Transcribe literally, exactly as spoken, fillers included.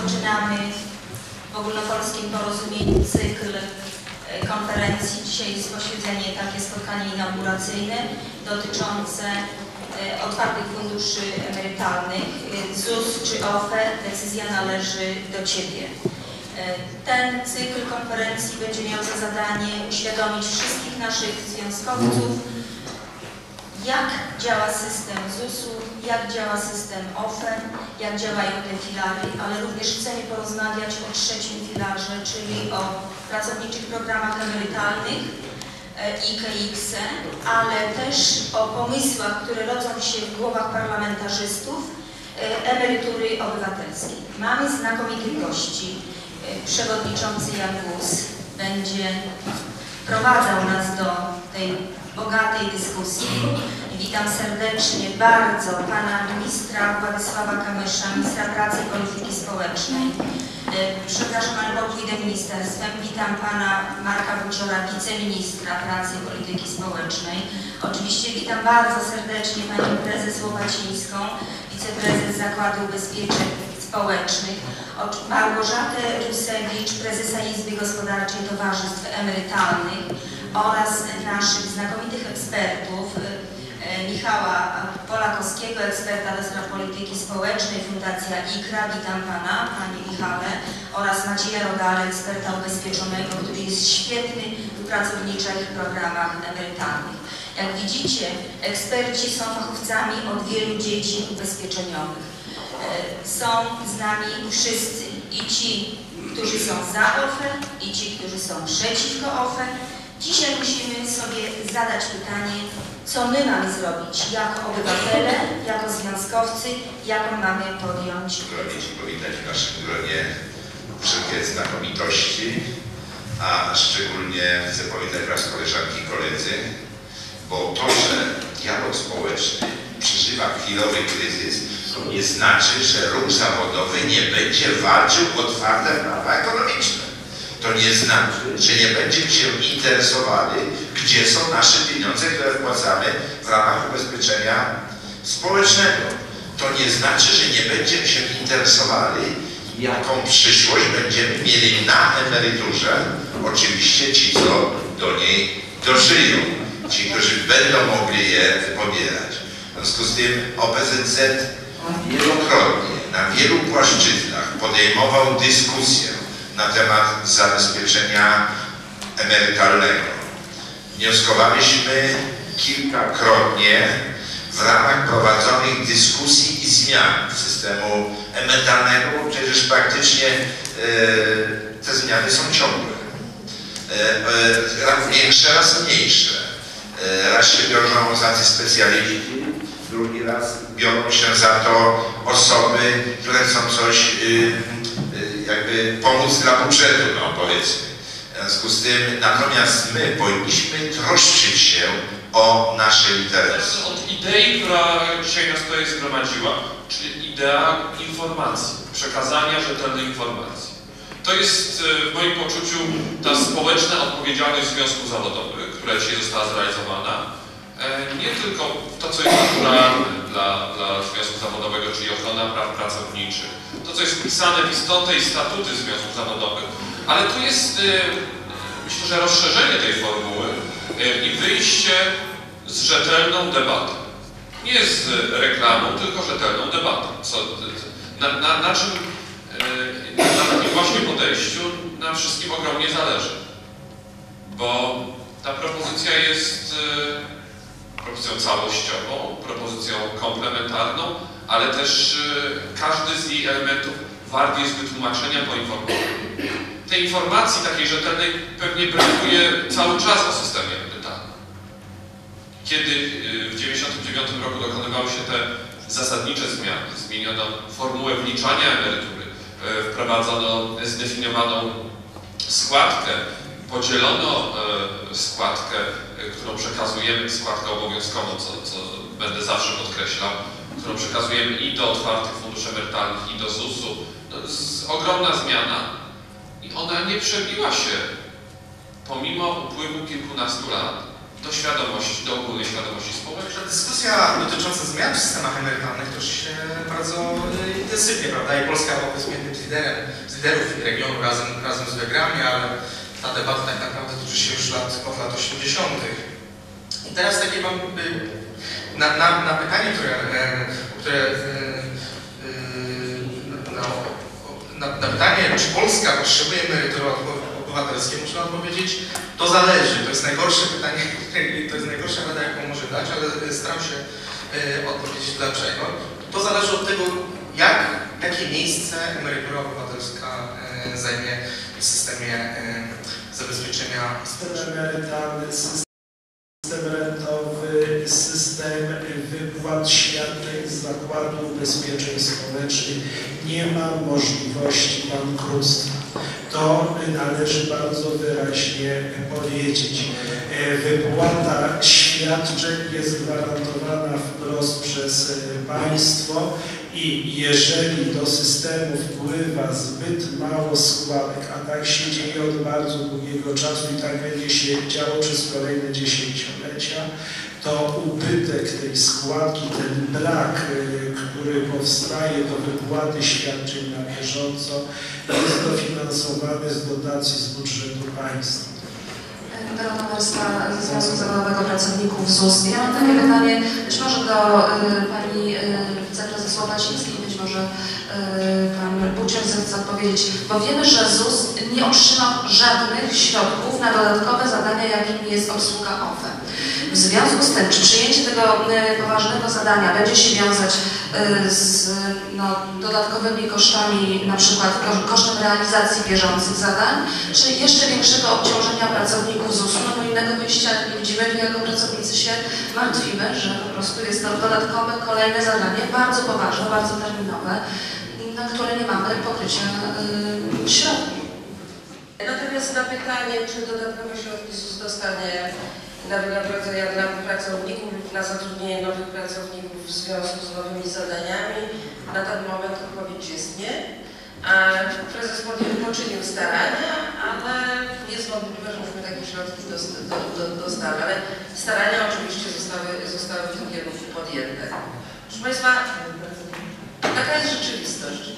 rozpoczynamy w ogólnopolskim porozumieniu cykl konferencji. Dzisiaj jest posiedzenie, takie spotkanie inauguracyjne dotyczące otwartych funduszy emerytalnych. Z U S czy O F E, decyzja należy do Ciebie. Ten cykl konferencji będzie miał za zadanie uświadomić wszystkich naszych związkowców, jak działa system Z U S u, jak działa system O F E, jak działają te filary, ale również chcemy porozmawiać o trzecim filarze, czyli o pracowniczych programach emerytalnych I K X-e, ale też o pomysłach, które rodzą się w głowach parlamentarzystów emerytury obywatelskiej. Mamy znakomitych gości. Przewodniczący Jan Guz będzie prowadzał nas do tej bogatej dyskusji. Witam serdecznie bardzo pana ministra Władysława Kamysza, ministra pracy i polityki społecznej. Przepraszam, ale pod wiceministerstwem. Witam pana Marka Buczora, wiceministra pracy i polityki społecznej. Oczywiście witam bardzo serdecznie panią prezes Łopacińską, wiceprezes Zakładu Ubezpieczeń Społecznych, Małgorzatę Rusewicz, prezesa Izby Gospodarczej Towarzystw Emerytalnych oraz naszych znakomitych ekspertów, Michała Polakowskiego, eksperta do spraw polityki społecznej, Fundacja I K R A, witam pana, panie Michale, oraz Macieja Rogala, eksperta ubezpieczonego, który jest świetny w pracowniczych programach emerytalnych. Jak widzicie, eksperci są fachowcami od wielu dziedzin ubezpieczeniowych. Są z nami wszyscy, i ci, którzy są za O F E, i ci, którzy są przeciwko O F E. Dzisiaj musimy sobie zadać pytanie, co my mamy zrobić jako obywatele, jako związkowcy, jaką mamy podjąć. Gronie i powitać w naszym gronie wszelkie znakomitości, a szczególnie chcę powitać was koleżanki i koledzy, bo to, że dialog społeczny przeżywa chwilowy kryzys, to nie znaczy, że ruch zawodowy nie będzie walczył o twarde prawa ekonomiczne. To nie znaczy, że nie będziemy się interesowali, gdzie są nasze pieniądze, które wpłacamy w ramach ubezpieczenia społecznego. To nie znaczy, że nie będziemy się interesowali, jaką przyszłość będziemy mieli na emeryturze. Oczywiście ci, co do niej dożyją, ci, którzy będą mogli je pobierać. W związku z tym O P Z Z wielokrotnie, na wielu płaszczyznach podejmował dyskusję na temat zabezpieczenia emerytalnego. Wnioskowaliśmy kilkakrotnie w ramach prowadzonych dyskusji i zmian systemu emerytalnego, bo przecież praktycznie e, te zmiany są ciągłe. E, raz większe, raz mniejsze. E, raz się biorą za te specjaliści, drugi raz biorą się za to osoby, które chcą coś y, jakby pomóc dla budżetu, no powiedzmy. W związku z tym, natomiast my powinniśmy troszczyć się o nasze interesy. Od idei, która dzisiaj nas tutaj zgromadziła, czyli idea informacji, przekazania rzetelnej informacji. To jest w moim poczuciu ta społeczna odpowiedzialność związków zawodowych, która dzisiaj została zrealizowana. Nie tylko to, co jest naturalne dla, dla związku zawodowego, czyli ochrona praw pracowniczych, to, co jest wpisane w istotę i statuty związków zawodowych, ale tu jest, myślę, że rozszerzenie tej formuły i wyjście z rzetelną debatą. Nie z reklamą, tylko rzetelną debatą. Co, na, na, na czym, na takim właśnie podejściu nam wszystkim ogromnie zależy. Bo ta propozycja jest propozycją całościową, propozycją komplementarną, ale też każdy z jej elementów wart jest wytłumaczenia, poinformowania. Tej informacji takiej rzetelnej pewnie brakuje cały czas o systemie emerytalnym. Kiedy w tysiąc dziewięćset dziewięćdziesiątym dziewiątym roku dokonywały się te zasadnicze zmiany, zmieniono formułę wliczania emerytury, wprowadzono zdefiniowaną składkę, podzielono składkę, którą przekazujemy, składkę obowiązkową, co, co będę zawsze podkreślał, którą przekazujemy i do otwartych funduszy emerytalnych, i do Z U S u. To jest ogromna zmiana i ona nie przebiła się, pomimo upływu kilkunastu lat, do świadomości, do ogólnej świadomości społecznej. Dyskusja dotycząca zmian w systemach emerytalnych toczy się bardzo intensywnie, prawda? I Polska była powiedzmy jednym z, liderem, z liderów regionu razem, razem z Węgrami, ale ta debata tak naprawdę toczy się już lat, od lat osiemdziesiątych. I teraz takie mam na, na, na pytanie, które, które no, na, na pytanie, czy Polska potrzebuje emerytury obywatelskie, muszę odpowiedzieć, to zależy. To jest najgorsze pytanie, to jest najgorsza rada, jaką może dać, ale staram się y, odpowiedzieć dlaczego. To zależy od tego, jak, jakie miejsce emerytura obywatelska y, zajmie w systemie y, zabezpieczenia System emerytalny, system rentowy, system wypłat świadczeń z Zakładu Ubezpieczeń Społecznych nie ma możliwości bankructwa. To należy bardzo wyraźnie powiedzieć. Wypłata świadczeń jest gwarantowana wprost przez państwo i jeżeli do systemu wpływa zbyt mało składek, a tak się dzieje od bardzo długiego czasu i tak będzie się działo przez kolejne dziesięciolecia, to ubytek tej składki, ten brak, który powstaje do wypłaty świadczeń na bieżąco, jest dofinansowany z dotacji z budżetu państwa. Dorota Werska ze Związku Zawodowego Pracowników Z U S. Ja mam takie pytanie, być może do y, pani y, wiceprezes Łapacińskiej, być może y, pan Bucior zechce odpowiedzieć, bo wiemy, że Z U S nie otrzymał żadnych środków na dodatkowe zadania, jakim jest obsługa O F E. W związku z tym, czy przyjęcie tego y, poważnego zadania będzie się wiązać y, z no, dodatkowymi kosztami, na przykład kosztem realizacji bieżących zadań, czy jeszcze większego obciążenia pracowników Z U S-u, no bo innego wyjścia nie widzimy, jako pracownicy się martwimy, że po prostu jest to dodatkowe, kolejne zadanie, bardzo poważne, bardzo terminowe, na które nie mamy pokrycia y, środków. Natomiast na pytanie, czy dodatkowe środki Z U S dostanie na wynagrodzenia dla pracowników lub na zatrudnienie nowych pracowników w związku z nowymi zadaniami, na ten moment odpowiedź jest nie. A prezes poczynił starania, ale jest możliwe, że myśmy takie środki dostali, ale starania oczywiście zostały, zostały w tym kierunku podjęte. Proszę Państwa, taka jest rzeczywistość.